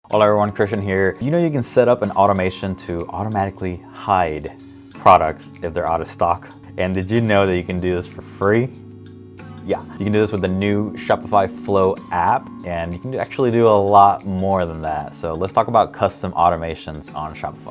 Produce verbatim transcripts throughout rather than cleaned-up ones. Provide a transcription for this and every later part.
Hello everyone, Christian here. You know you can set up an automation to automatically hide products if they're out of stock. And did you know that you can do this for free? Yeah, you can do this with the new Shopify Flow app, and you can actually do a lot more than that. So let's talk about custom automations on Shopify.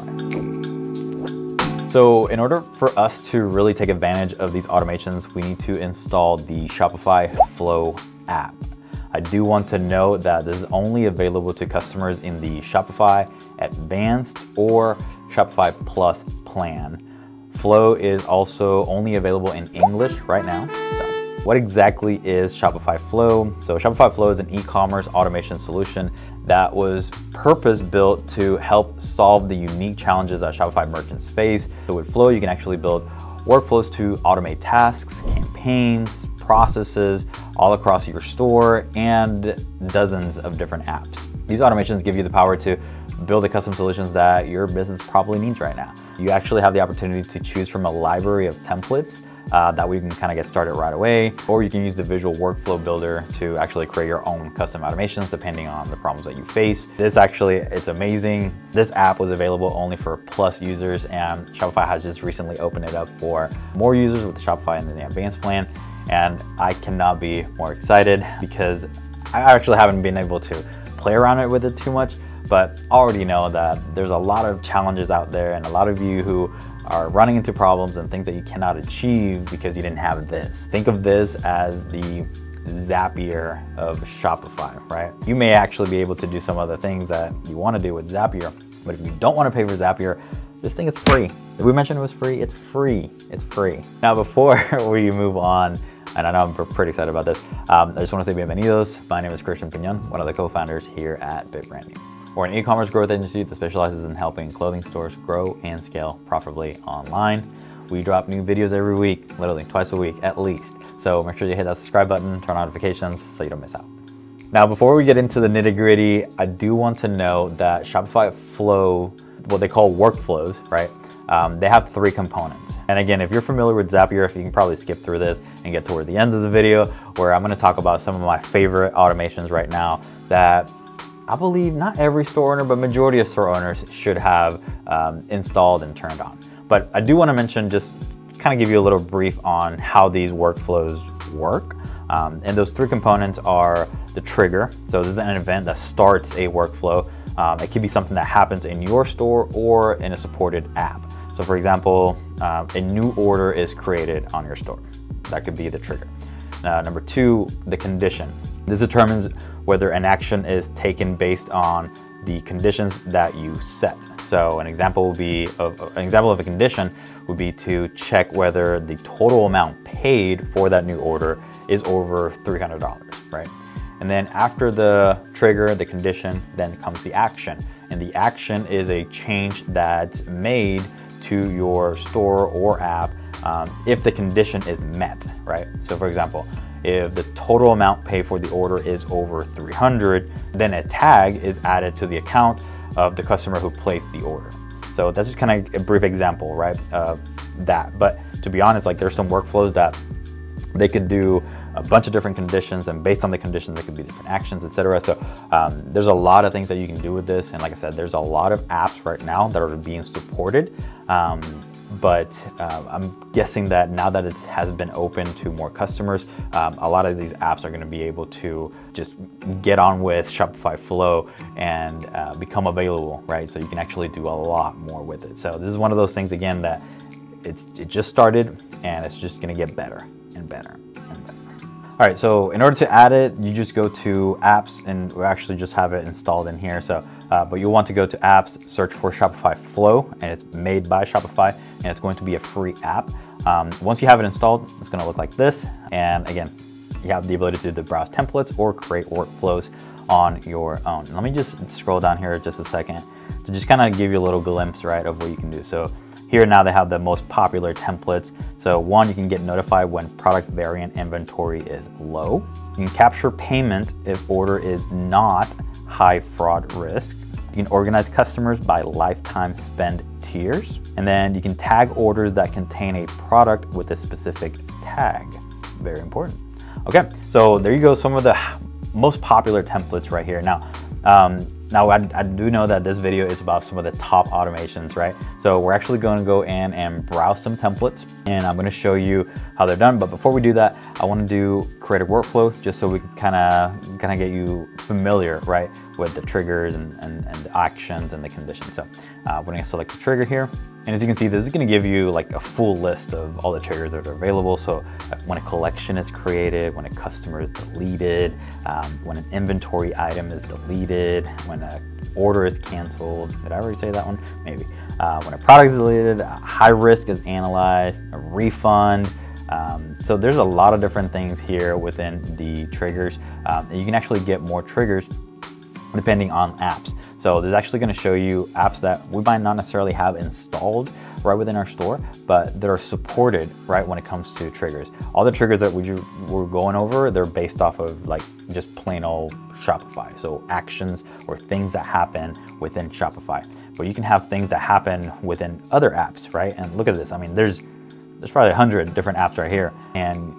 So in order for us to really take advantage of these automations, we need to install the Shopify Flow app. I do want to note that this is only available to customers in the Shopify Advanced or Shopify Plus plan. Flow is also only available in English right now. So what exactly is Shopify Flow? So Shopify Flow is an e-commerce automation solution that was purpose-built to help solve the unique challenges that Shopify merchants face. So with Flow, you can actually build workflows to automate tasks, campaigns, processes all across your store and dozens of different apps. These automations give you the power to build the custom solutions that your business probably needs right now. You actually have the opportunity to choose from a library of templates uh, that we can kind of get started right away, or you can use the visual workflow builder to actually create your own custom automations depending on the problems that you face. This actually, it's amazing. This app was available only for Plus users, and Shopify has just recently opened it up for more users with the Shopify and the Advanced plan. And I cannot be more excited because I actually haven't been able to play around it with it too much, but already know that there's a lot of challenges out there and a lot of you who are running into problems and things that you cannot achieve because you didn't have this. Think of this as the Zapier of Shopify, right? You may actually be able to do some of the things that you want to do with Zapier, but if you don't want to pay for Zapier, this thing is free. If we mentioned it was free, it's free. It's free. Now, before we move on, and I know I'm pretty excited about this, um, I just want to say bienvenidos. My name is Christian Piñon, one of the co-founders here at BitBranding. We're an e-commerce growth agency that specializes in helping clothing stores grow and scale profitably online. We drop new videos every week, literally twice a week at least. So make sure you hit that subscribe button, turn on notifications so you don't miss out. Now, before we get into the nitty-gritty, I do want to know that Shopify Flow, what they call workflows, right? Um, they have three components. And again, if you're familiar with Zapier, you can probably skip through this and get toward the end of the video where I'm gonna talk about some of my favorite automations right now that I believe not every store owner, but majority of store owners should have um, installed and turned on. But I do wanna mention, just kind of give you a little brief on how these workflows work. Um, and those three components are the trigger. So this is an event that starts a workflow. Um, it could be something that happens in your store or in a supported app. So for example, uh, a new order is created on your store. That could be the trigger. Uh, number two, the condition. This determines whether an action is taken based on the conditions that you set. So an example would be of, an example of a condition would be to check whether the total amount paid for that new order is over three hundred dollars, right? And then after the trigger, the condition, then comes the action. And the action is a change that's made to your store or app um, if the condition is met, right? So for example, if the total amount paid for the order is over three hundred, then a tag is added to the account of the customer who placed the order. So that's just kind of a brief example, right, of that. But to be honest, like there's some workflows that they could do a bunch of different conditions, and based on the conditions, there could be different actions, et cetera. So um, there's a lot of things that you can do with this. And like I said, there's a lot of apps right now that are being supported. Um, but uh, I'm guessing that now that it has been open to more customers, um, a lot of these apps are gonna be able to just get on with Shopify Flow and uh, become available, right? So you can actually do a lot more with it. So this is one of those things, again, that it's it just started and it's just gonna get better and better and better. All right, so in order to add it, you just go to apps, and we actually just have it installed in here. So, uh, but you'll want to go to apps, search for Shopify Flow, and it's made by Shopify, and it's going to be a free app. Um, once you have it installed, it's gonna look like this. And again, you have the ability to do the browse templates or create workflows on your own. Let me just scroll down here just a second to just kind of give you a little glimpse, right, of what you can do. So here now they have the most popular templates. So one, you can get notified when product variant inventory is low. You can capture payment if order is not high fraud risk. You can organize customers by lifetime spend tiers. And then you can tag orders that contain a product with a specific tag. Very important. Okay, so there you go, some of the most popular templates right here. Now, um, Now, I, I do know that this video is about some of the top automations, right? So we're actually going to go in and browse some templates, and I'm going to show you how they're done. But before we do that, I want to do create a workflow just so we can kind of kind of get you familiar, right, with the triggers and, and, and the actions and the conditions. So uh, we're going to select the trigger here. And as you can see, this is going to give you like a full list of all the triggers that are available. So when a collection is created, when a customer is deleted, um, when an inventory item is deleted, when an order is canceled. Did I already say that one? Maybe. Uh, when a product is deleted, a high risk is analyzed, a refund. Um, so there's a lot of different things here within the triggers. Um, and you can actually get more triggers depending on apps. So there's actually going to show you apps that we might not necessarily have installed right within our store, but that are supported right when it comes to triggers. All the triggers that we, we're going over, they're based off of like just plain old Shopify. So actions or things that happen within Shopify. But you can have things that happen within other apps, right? And look at this. I mean, there's there's probably a hundred different apps right here. And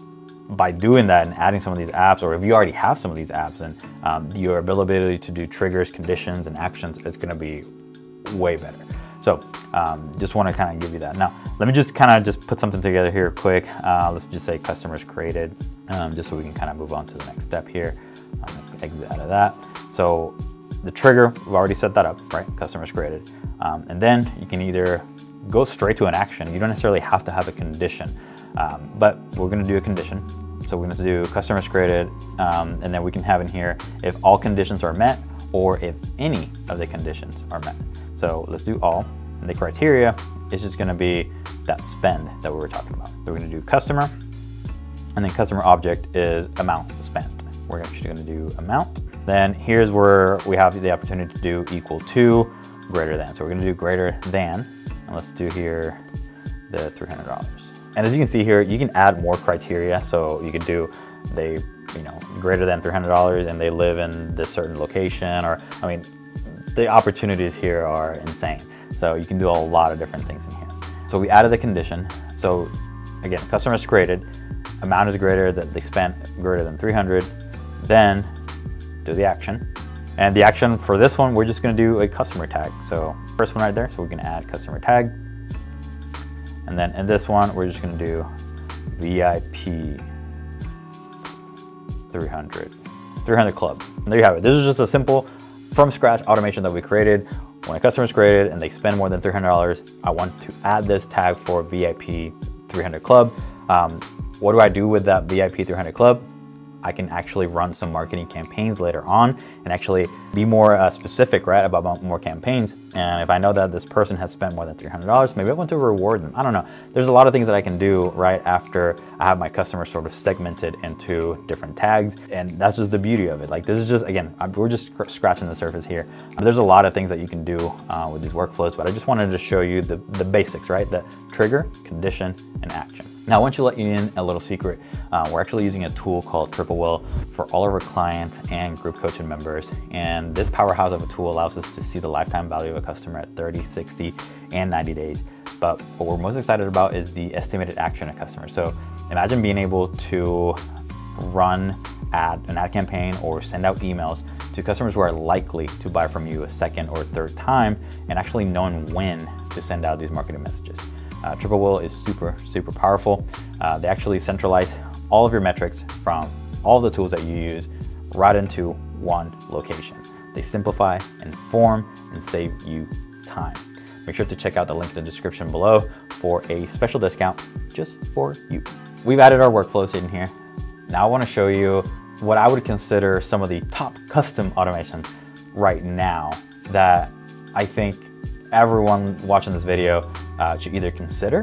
by doing that and adding some of these apps, or if you already have some of these apps, and um, your ability to do triggers, conditions, and actions is going to be way better. So um, just want to kind of give you that. Now, let me just kind of just put something together here quick. Uh, let's just say customers created, um, just so we can kind of move on to the next step here. Um, exit out of that. So the trigger, we've already set that up, right? Customers created. Um, and then you can either go straight to an action. You don't necessarily have to have a condition. Um, but we're going to do a condition. So we're going to do customers created, um, and then we can have in here if all conditions are met or if any of the conditions are met. So let's do all, and the criteria is just going to be that spend that we were talking about. So we're going to do customer, and then customer object is amount spent. We're actually going to do amount. Then here's where we have the opportunity to do equal to, greater than. So we're going to do greater than, and let's do here the three hundred dollars. And as you can see here, you can add more criteria. So you could do they, you know, greater than three hundred dollars and they live in this certain location, or, I mean, the opportunities here are insane. So you can do a lot of different things in here. So we added a condition. So again, customers created, amount is greater than they spent greater than three hundred, then do the action. And the action for this one, we're just gonna do a customer tag. So first one right there, so we can add customer tag. And then in this one, we're just gonna do V I P three hundred, three hundred club. And there you have it. This is just a simple from scratch automation that we created. When a customer is created and they spend more than three hundred dollars, I want to add this tag for V I P three hundred club. Um, what do I do with that V I P three hundred club? I can actually run some marketing campaigns later on and actually be more uh, specific, right, about more campaigns. And if I know that this person has spent more than three hundred dollars, maybe I want to reward them. I don't know. There's a lot of things that I can do right after I have my customers sort of segmented into different tags. And that's just the beauty of it. Like, this is just, again, we're just scratching the surface here. There's a lot of things that you can do uh, with these workflows, but I just wanted to show you the, the basics, right? The trigger, condition, and action. Now, I want to let you in a little secret. Uh, we're actually using a tool called Triple Whale for all of our clients and group coaching members. And this powerhouse of a tool allows us to see the lifetime value of a customer at thirty, sixty, and ninety days. But what we're most excited about is the estimated action of customers. So imagine being able to run ad, an ad campaign or send out emails to customers who are likely to buy from you a second or third time, and actually knowing when to send out these marketing messages. Uh, Triple Whale is super, super powerful. Uh, they actually centralize all of your metrics from all the tools that you use right into one location. They simplify, inform, and save you time. Make sure to check out the link in the description below for a special discount just for you. We've added our workflows in here. Now I want to show you what I would consider some of the top custom automations right now that I think everyone watching this video uh, should either consider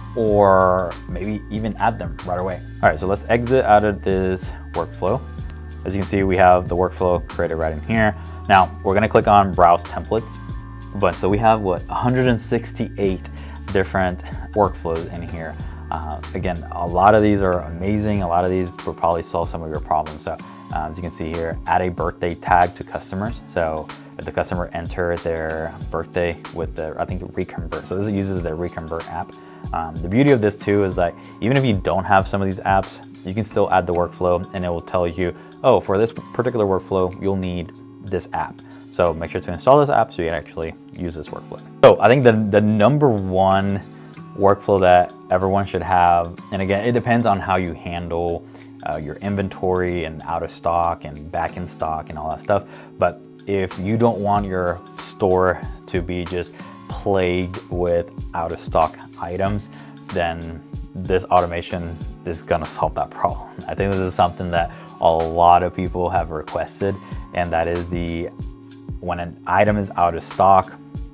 or maybe even add them right away. All right, so let's exit out of this workflow. As you can see, we have the workflow created right in here. Now we're gonna click on Browse Templates. But so we have what, one hundred sixty-eight different workflows in here. Uh, again, a lot of these are amazing. A lot of these will probably solve some of your problems. So um, as you can see here, add a birthday tag to customers. So if the customer enter their birthday with the, I think Reconvert. So this uses the Reconvert app. Um, the beauty of this too is that even if you don't have some of these apps, you can still add the workflow and it will tell you, oh, for this particular workflow, you'll need this app. So make sure to install this app so you can actually use this workflow. So I think the, the number one workflow that everyone should have, and again, it depends on how you handle uh, your inventory and out of stock and back in stock and all that stuff. But if you don't want your store to be just plagued with out of stock items, then this automation is gonna solve that problem. I think this is something that a lot of people have requested, and that is the, when an item is out of stock,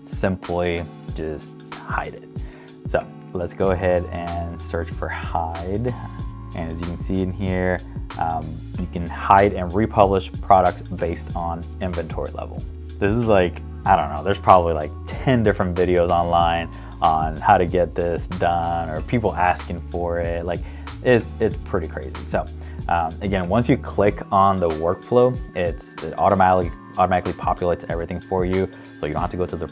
simply just hide it. So let's go ahead and search for hide. And as you can see in here, um, you can hide and republish products based on inventory level. This is like, I don't know, there's probably like ten different videos online on how to get this done, or people asking for it. Like, it's, it's pretty crazy. So um, again, once you click on the workflow, it's, it automatically, automatically populates everything for you. So you don't have to go to the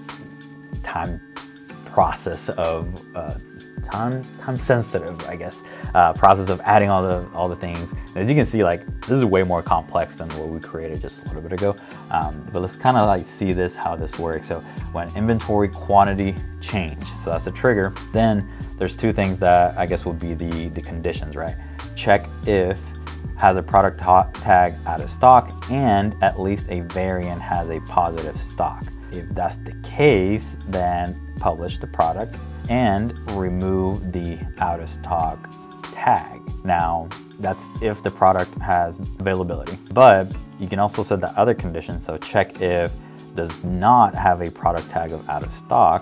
time process of uh, time time sensitive, I guess, uh, process of adding all the all the things. And as you can see, like, this is way more complex than what we created just a little bit ago. Um, but let's kind of like see this, how this works. So when inventory quantity change, so that's a trigger, then there's two things that I guess would be the the conditions, right? Check if has a product tag out of stock and at least a variant has a positive stock. If that's the case, then publish the product and remove the out of stock tag. Now, that's if the product has availability, but you can also set the other condition. So check if does not have a product tag of out of stock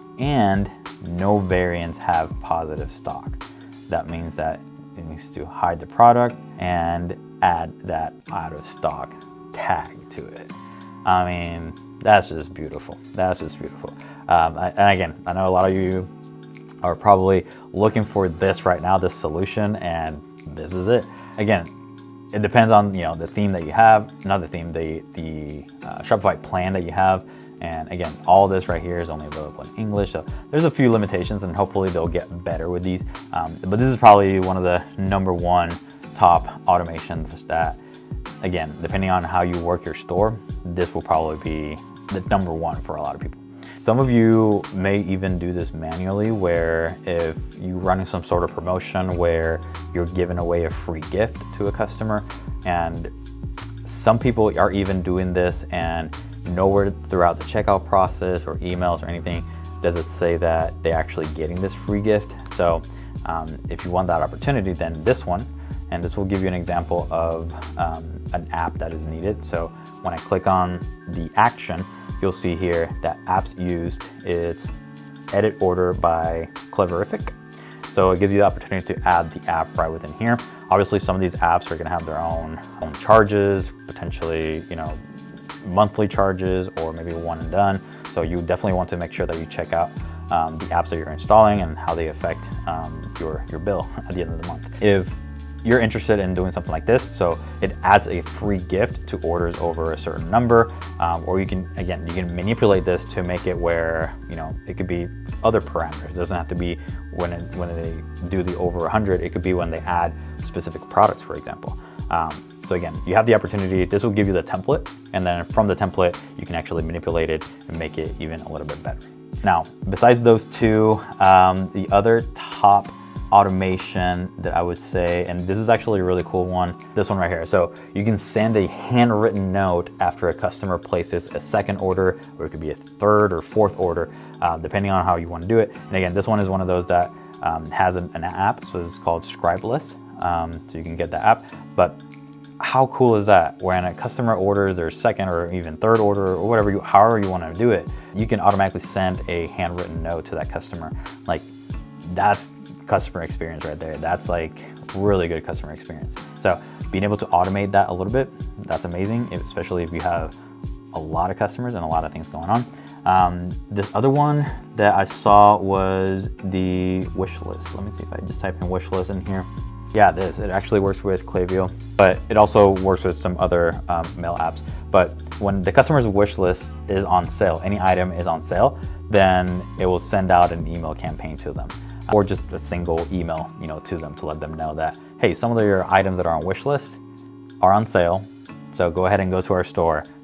and no variants have positive stock. That means that it needs to hide the product and add that out of stock tag to it. I mean, that's just beautiful. That's just beautiful. Um, and again, I know a lot of you are probably looking for this right now, this solution, and this is it. Again, it depends on, you know, the theme that you have, not the theme, the, the uh, Shopify plan that you have. And again, all this right here is only available in English. So there's a few limitations, and hopefully they'll get better with these. Um, but this is probably one of the number one top automations that, again, depending on how you work your store, this will probably be the number one for a lot of people. Some of you may even do this manually, where if you're running some sort of promotion where you're giving away a free gift to a customer, and some people are even doing this and nowhere throughout the checkout process or emails or anything does it say that they're actually getting this free gift. So um, if you want that opportunity, then this one, and this will give you an example of um, an app that is needed. So when I click on the action, you'll see here that apps used is edit order by Cleverific. So it gives you the opportunity to add the app right within here. Obviously, some of these apps are gonna have their own, own charges, potentially, you know, monthly charges, or maybe one and done. So you definitely want to make sure that you check out um, the apps that you're installing and how they affect um, your, your bill at the end of the month. If you're interested in doing something like this, so it adds a free gift to orders over a certain number, um, or you can, again, you can manipulate this to make it where, you know, it could be other parameters. It doesn't have to be when, it, when they do the over one hundred, it could be when they add specific products, for example. Um, so again, you have the opportunity, this will give you the template, and then from the template, you can actually manipulate it and make it even a little bit better. Now, besides those two, um, the other top automation that I would say, and this is actually a really cool one, this one right here. So you can send a handwritten note after a customer places a second order, or it could be a third or fourth order, uh, depending on how you want to do it. And again, this one is one of those that um, has an, an app, so it's called Scribeless, um, so you can get the app. But how cool is that? When a customer orders their second or even third order, or whatever you, however you want to do it, you can automatically send a handwritten note to that customer. Like, that's customer experience right there. That's like really good customer experience. So being able to automate that a little bit, that's amazing, especially if you have a lot of customers and a lot of things going on. Um, this other one that I saw was the wish list. Let me see if I just type in wish list in here. Yeah, this, it actually works with Klaviyo, but it also works with some other um, mail apps. But when the customer's wish list is on sale, any item is on sale, then it will send out an email campaign to them, or just a single email, you know, to them to let them know that, hey, some of your items that are on wish list are on sale. So go ahead and go to our store,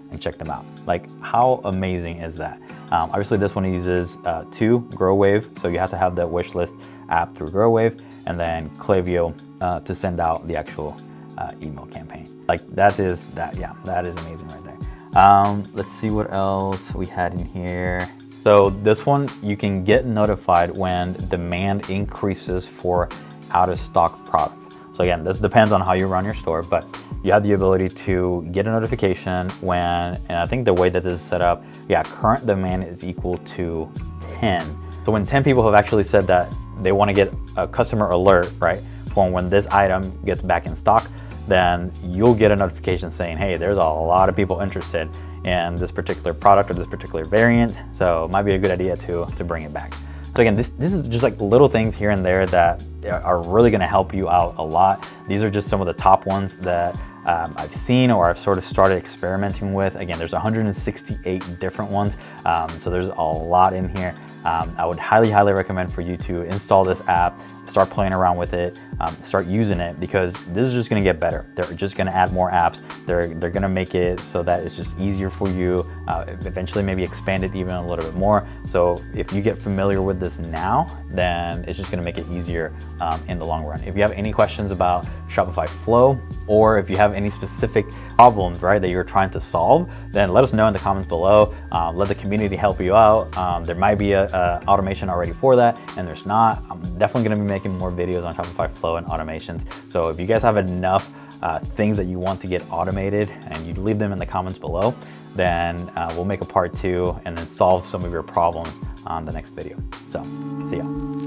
and check them out. Like, how amazing is that? Um, obviously this one uses uh, two GrowWave, so you have to have the wish list app through GrowWave, and then Klaviyo uh, to send out the actual uh, email campaign. Like that is, that, yeah, that is amazing right there. Um, let's see what else we had in here. So this one, you can get notified when demand increases for out of stock products. So again, this depends on how you run your store, but you have the ability to get a notification when, and I think the way that this is set up, yeah, current demand is equal to ten. So when ten people have actually said that they want to get a customer alert, right, for when this item gets back in stock, then you'll get a notification saying, hey, there's a lot of people interested in this particular product or this particular variant, so it might be a good idea to, to bring it back. So again, this, this is just like little things here and there that are really gonna help you out a lot. These are just some of the top ones that um, I've seen or I've sort of started experimenting with. Again, there's one hundred sixty-eight different ones, um, so there's a lot in here. Um, I would highly, highly recommend for you to install this app, start playing around with it, um, start using it, because this is just gonna get better. They're just gonna add more apps. They're, they're gonna make it so that it's just easier for you, uh, eventually maybe expand it even a little bit more. So if you get familiar with this now, then it's just gonna make it easier um, in the long run. If you have any questions about Shopify Flow, or if you have any specific problems, right, that you're trying to solve, then let us know in the comments below. Um, let the community help you out. Um, there might be a, a automation already for that, and there's not. I'm definitely gonna be making more videos on Shopify Flow and automations. So if you guys have enough uh, things that you want to get automated and you leave them in the comments below, then uh, we'll make a part two and then solve some of your problems on the next video. So, see ya.